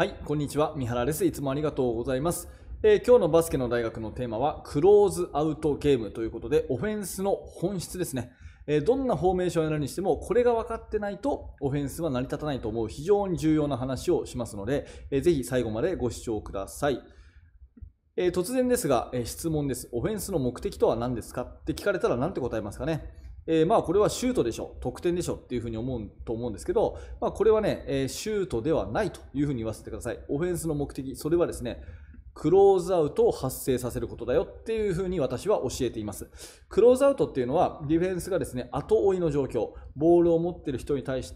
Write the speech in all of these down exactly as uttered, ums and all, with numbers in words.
はい、こんにちは。三原です。いつもありがとうございます。えー今日のバスケの大学のテーマは、クローズアウトゲームということで、オフェンスの本質ですね。えーどんなフォーメーションをやるにしても、これが分かってないと、オフェンスは成り立たないと思う非常に重要な話をしますので、えーぜひ最後までご視聴ください。えー突然ですが、えー質問です。オフェンスの目的とは何ですかって聞かれたら何て答えますかね。えーまあこれはシュートでしょ、得点でしょっていうふうに思うと思うんですけど、まあ、これはね、えーシュートではないというふうに言わせてください。オフェンスの目的、それはですね、クローズアウトを発生させることだよっていうふうに私は教えています。クローズアウトっていうのはディフェンスがですね、後追いの状況、ボールを持っている人に対して、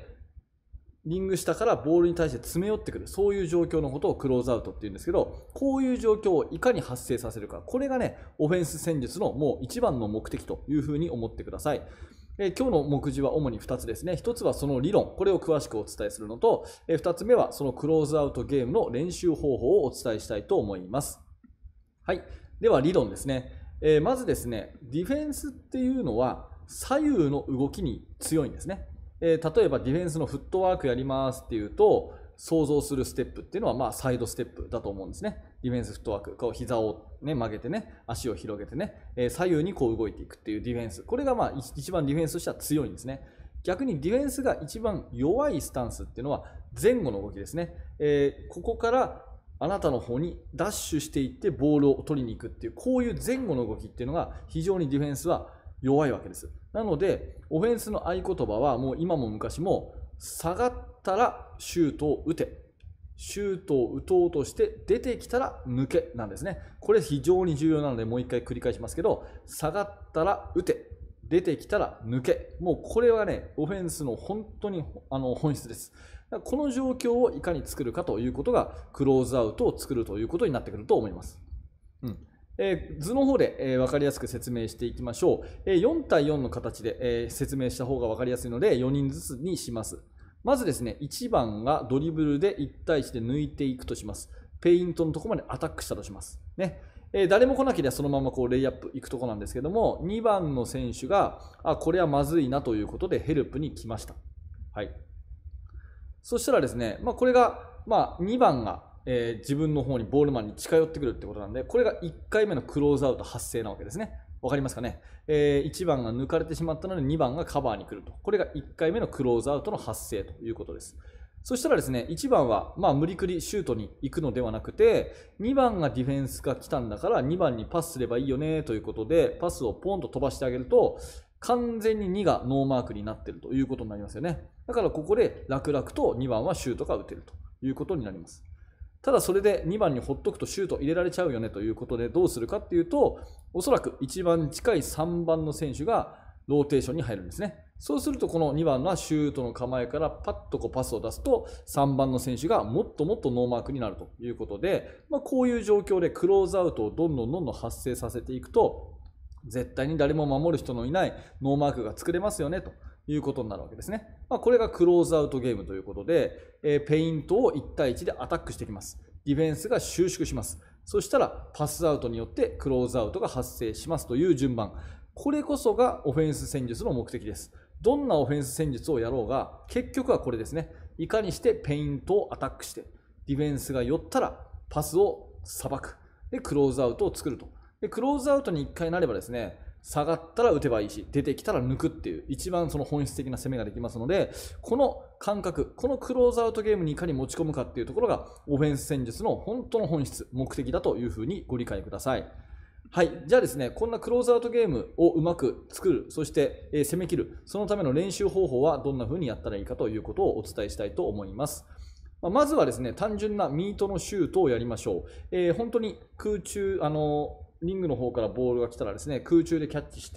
リング下からボールに対して詰め寄ってくる、そういう状況のことをクローズアウトっていうんですけど、こういう状況をいかに発生させるか、これがね、オフェンス戦術のもう一番の目的というふうに思ってください。えー今日の目次は主にふたつですね。ひとつはその理論、これを詳しくお伝えするのと、えーふたつめはそのクローズアウトゲームの練習方法をお伝えしたいと思います。はい。では理論ですね。えーまずですね、ディフェンスっていうのは左右の動きに強いんですね。えー例えばディフェンスのフットワークやりますっていうと、想像するステップっていうのはまあサイドステップだと思うんですね。ディフェンスフットワーク、こう膝を、ね、曲げてね、足を広げてね、えー左右にこう動いていくっていうディフェンス。これがまあ一一番ディフェンスとしては強いんですね。逆にディフェンスが一番弱いスタンスっていうのは前後の動きですね。えーここからあなたの方にダッシュしていってボールを取りに行くっていう、こういう前後の動きっていうのが非常にディフェンスは弱いわけです。なので、オフェンスの合言葉はもう今も昔も、下がったらシュートを打て。シュートを打とうとして出てきたら抜けなんですね。これ非常に重要なのでもう一回繰り返しますけど、下がったら打て。出てきたら抜け。もうこれはね、オフェンスの本当にあの本質です。この状況をいかに作るかということが、クローズアウトを作るということになってくると思います。うんえー図の方で、えー分かりやすく説明していきましょう。えーよん対よんの形で、えー説明した方が分かりやすいので、よにんずつにします。まずですね、いちばんがドリブルでいち対いちで抜いていくとします。ペイントのところまでアタックしたとします。ねえー誰も来なければそのままこうレイアップいくところなんですけども、にばんの選手が、あ、これはまずいなということでヘルプに来ました。はい。そしたらですね、まあ、これが、まあ、にばんが、えー自分の方にボールマンに近寄ってくるってことなんで、これがいっかいめのクローズアウト発生なわけですね。わかりますかね、えーいちばんが抜かれてしまったのでにばんがカバーに来ると。これがいっかいめのクローズアウトの発生ということです。そしたらですね、いちばんは、まあ、無理くりシュートに行くのではなくて、にばんがディフェンスが来たんだからにばんにパスすればいいよねということで、パスをポンと飛ばしてあげると、完全ににがノーマークになっているということになりますよね。だからここで楽々とにばんはシュートが打てるということになります。ただそれでにばんにほっとくとシュート入れられちゃうよねということでどうするかっていうと、おそらく一番近いさんばんの選手がローテーションに入るんですね。そうするとこのにばんのシュートの構えからパッとこうパスを出すとさんばんの選手がもっともっとノーマークになるということで、まあ、こういう状況でクローズアウトをどんどんどんどん発生させていくと、絶対に誰も守る人のいないノーマークが作れますよねということになるわけですね。まあ、これがクローズアウトゲームということで、えーペイントをいち対いちでアタックしてきます。ディフェンスが収縮します。そしたらパスアウトによってクローズアウトが発生しますという順番。これこそがオフェンス戦術の目的です。どんなオフェンス戦術をやろうが、結局はこれですね。いかにしてペイントをアタックして、ディフェンスが寄ったらパスをさばく。で、クローズアウトを作ると。で、クローズアウトにいっかいなればですね、下がったら打てばいいし、出てきたら抜くっていう、一番その本質的な攻めができますので、この感覚、このクローズアウトゲームにいかに持ち込むかっていうところが、オフェンス戦術の本当の本質、目的だというふうにご理解ください。はい。じゃあですね、こんなクローズアウトゲームをうまく作る、そして、えー攻め切る、そのための練習方法はどんな風にやったらいいかということをお伝えしたいと思います。まあまずはですね、単純なミートのシュートをやりましょう。えー本当に空中、あのリングの方からボールが来たらですね、空中でキャッチして、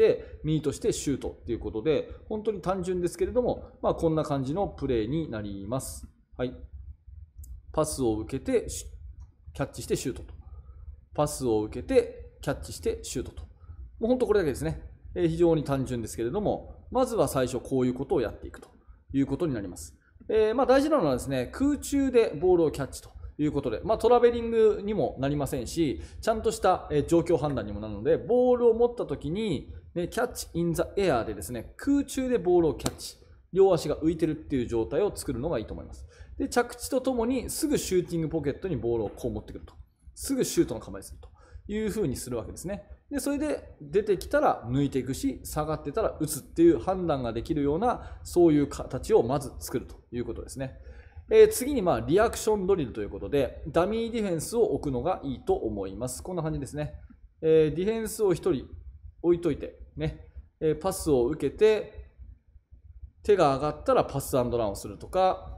ミートしてシュートっていうことで、本当に単純ですけれども、まあ、こんな感じのプレーになります。はい。パスを受けて、シュキャッチしてシュートと。パスを受けて、キャッチしてシュートと。もう本当これだけですね。えー非常に単純ですけれども、まずは最初こういうことをやっていくということになります。えーまあ大事なのはですね、空中でボールをキャッチということで、まあ、トラベリングにもなりませんし、ちゃんとしたえー状況判断にもなるので、ボールを持ったときに、ね、キャッチインザエアでですね、空中でボールをキャッチ、両足が浮いてるっていう状態を作るのがいいと思います。 で、着地とともにすぐシューティングポケットにボールをこう持ってくると。すぐシュートの構えするというふうにするわけですね。で、それで出てきたら抜いていくし、下がってたら打つっていう判断ができるような、そういう形をまず作るということですね。えー、次にまあリアクションドリルということで、ダミーディフェンスを置くのがいいと思います。こんな感じですね。えー、ディフェンスをひとり置いといて、ね、えー、パスを受けて、手が上がったらパスアンドランをするとか、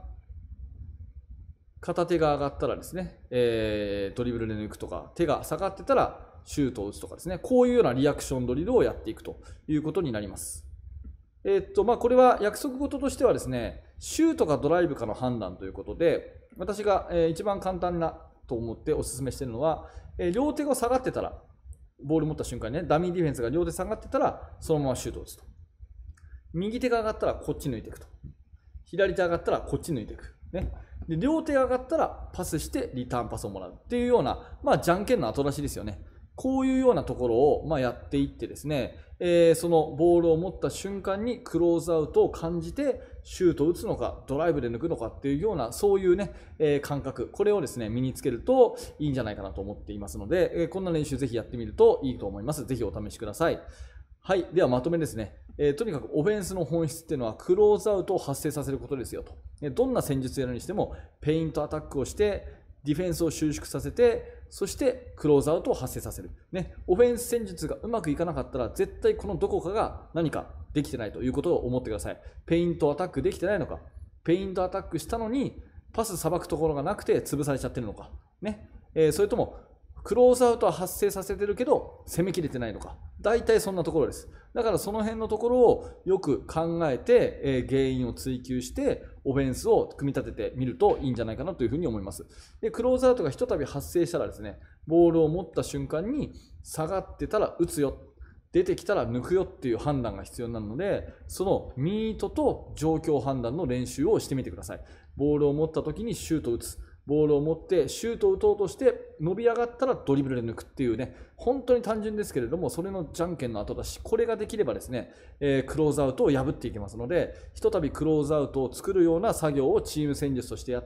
片手が上がったらですね、えー、ドリブルで抜くとか、手が下がってたらシュートを打つとかですね、こういうようなリアクションドリルをやっていくということになります。えーっとまあ、これは約束事としてはですね、シュートかドライブかの判断ということで、私が一番簡単なと思ってお勧めしているのは、両手が下がってたら、ボール持った瞬間にね、ダミーディフェンスが両手下がってたら、そのままシュートを打つと。右手が上がったらこっち抜いていくと。左手上がったらこっち抜いていく。ね。で、両手が上がったらパスしてリターンパスをもらうっていうような、まあ、じゃんけんの後出しですよね。こういうようなところをまあやっていってですね、えー、そのボールを持った瞬間にクローズアウトを感じてシュートを打つのかドライブで抜くのかっていうようなそういうね、えー、感覚、これをですね身につけるといいんじゃないかなと思っていますので、えー、こんな練習ぜひやってみるといいと思います。ぜひお試しください。はい、ではまとめですね。えー、とにかくオフェンスの本質っていうのはクローズアウトを発生させることですよと。どんな戦術やるにしてもペイントアタックをしてディフェンスを収縮させて、そしてクローズアウトを発生させる。ね、オフェンス戦術がうまくいかなかったら、絶対このどこかが何かできてないということを思ってください。ペイントアタックできてないのか、ペイントアタックしたのに、パスさばくところがなくて潰されちゃってるのか、ねえー、それとも、クローズアウトは発生させてるけど、攻めきれてないのか。大体そんなところです。だからその辺のところをよく考えて、えー、原因を追求して、オフェンスを組み立ててみるといいんじゃないかなというふうに思います。で、クローズアウトがひとたび発生したらですね、ボールを持った瞬間に下がってたら打つよ、出てきたら抜くよっていう判断が必要になるので、そのミートと状況判断の練習をしてみてください。ボールを持った時にシュートを打つ。ボールを持ってシュートを打とうとして伸び上がったらドリブルで抜くっていうね、本当に単純ですけれども、それのじゃんけんの後だし、これができればですね、えー、クローズアウトを破っていけますので、ひとたびクローズアウトを作るような作業をチーム戦術としてやって、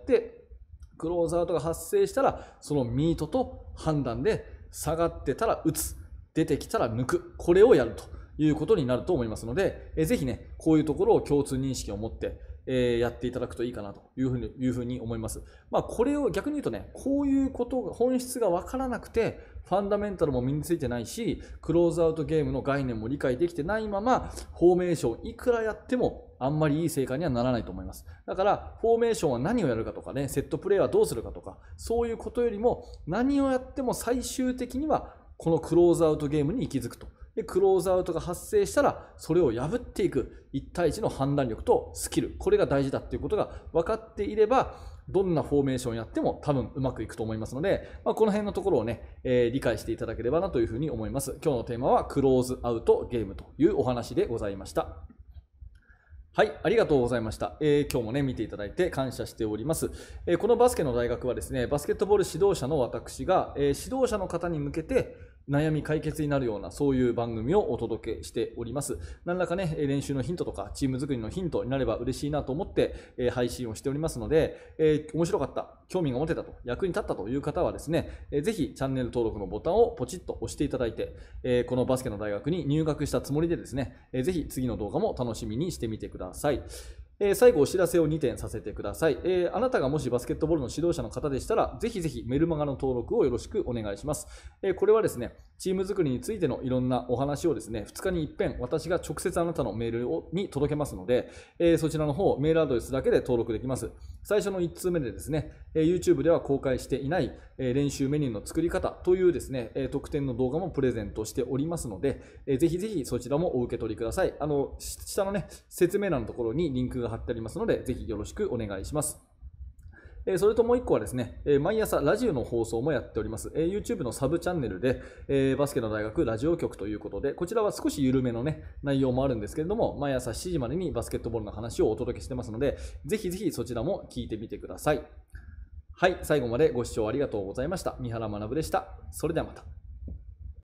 クローズアウトが発生したら、そのミートと判断で下がってたら打つ、出てきたら抜く、これをやるということになると思いますので、えー、ぜひね、こういうところを共通認識を持って、えー、やっていただくといいかなというふうに、いうふうに思います。まあ、これを逆に言うとね、こういうことが、本質が分からなくて、ファンダメンタルも身についてないし、クローズアウトゲームの概念も理解できてないまま、フォーメーションいくらやっても、あんまりいい成果にはならないと思います。だから、フォーメーションは何をやるかとかね、セットプレーはどうするかとか、そういうことよりも、何をやっても最終的には、このクローズアウトゲームに行き着くと。で、クローズアウトが発生したら、それを破っていくいち対いちの判断力とスキル、これが大事だっていうことが分かっていれば、どんなフォーメーションやっても多分うまくいくと思いますので、まあ、この辺のところをね、えー、理解していただければなというふうに思います。今日のテーマはクローズアウトゲームというお話でございました。はい、ありがとうございました。えー、今日もね、見ていただいて感謝しております。えー、このバスケの大学はですね、バスケットボール指導者の私が、えー、指導者の方に向けて、悩み解決になるようなそういう番組をお届けしております。何らかね、練習のヒントとかチーム作りのヒントになれば嬉しいなと思って、えー、配信をしておりますので、えー、面白かった、興味が持てたと、役に立ったという方はですね、えー、ぜひチャンネル登録のボタンをポチッと押していただいて、えー、このバスケの大学に入学したつもりでですね、えー、ぜひ次の動画も楽しみにしてみてください。えー、最後お知らせをにてんさせてください、えー。あなたがもしバスケットボールの指導者の方でしたら、ぜひぜひメルマガの登録をよろしくお願いします。えー、これはですね、チーム作りについてのいろんなお話をですね、ふつかに一遍私が直接あなたのメールをに届けますので、えー、そちらの方、メールアドレスだけで登録できます。最初のいち通目でですね、えー、YouTube では公開していない、えー、練習メニューの作り方というですね、えー、特典の動画もプレゼントしておりますので、えー、ぜひぜひそちらもお受け取りください。あの、下のね、説明欄のところにリンクが貼ってありますので、ぜひよろしくお願いします。それともう一個はですね、毎朝ラジオの放送もやっております。YouTube のサブチャンネルで、バスケの大学ラジオ局ということで、こちらは少し緩めのね、内容もあるんですけれども、毎朝しちじまでにバスケットボールの話をお届けしてますので、ぜひぜひそちらも聞いてみてください。はい、最後までご視聴ありがとうございました。三原学でした。それではまた。